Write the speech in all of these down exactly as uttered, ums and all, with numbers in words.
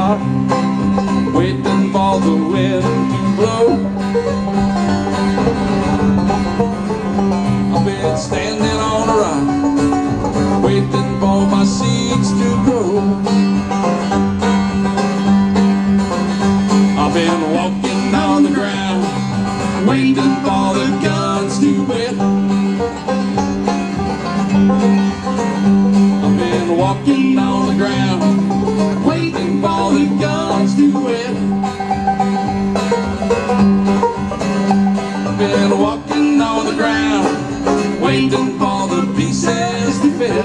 rock, waiting for the wind to blow. I've been standing on a rock, waiting for my seeds to grow. I've been walking on the ground, waiting for the guns to quit. I've been walking on the ground, waiting for the guns to quit. I've been walking on the ground, waiting for the pieces to fit.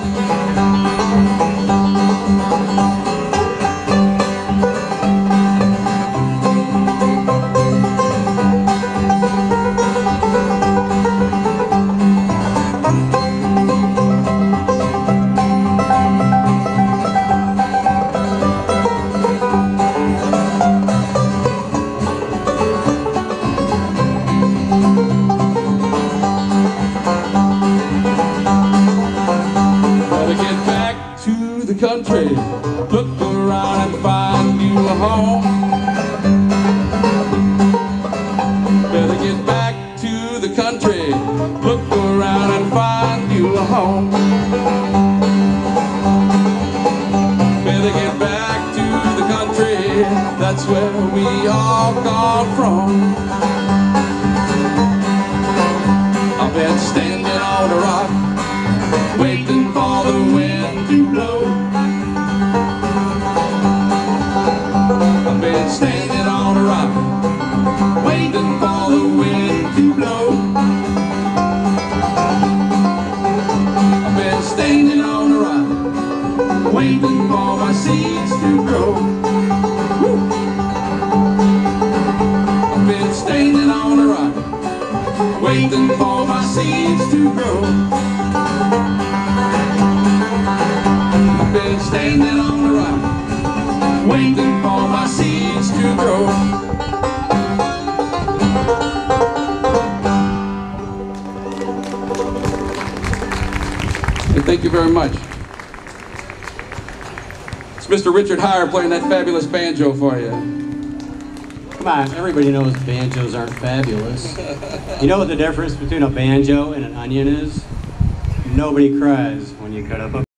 Country, look around and find you a home. Better get back to the country, look around and find you a home. Better get back to the country, that's where we all come from. I've been standing on a rock, waiting for the wind to blow. Standing on a rock, waiting for the wind to blow. I've been standing on a rock, waiting for my seeds to grow. Woo. I've been standing on a rock, waiting for my seeds to grow. I've been standing on a rock, waiting for my seeds to grow. And thank you very much. It's Mister Richard Heyer playing that fabulous banjo for you. Come on, everybody knows banjos aren't fabulous. You know what the difference between a banjo and an onion is? Nobody cries when you cut up a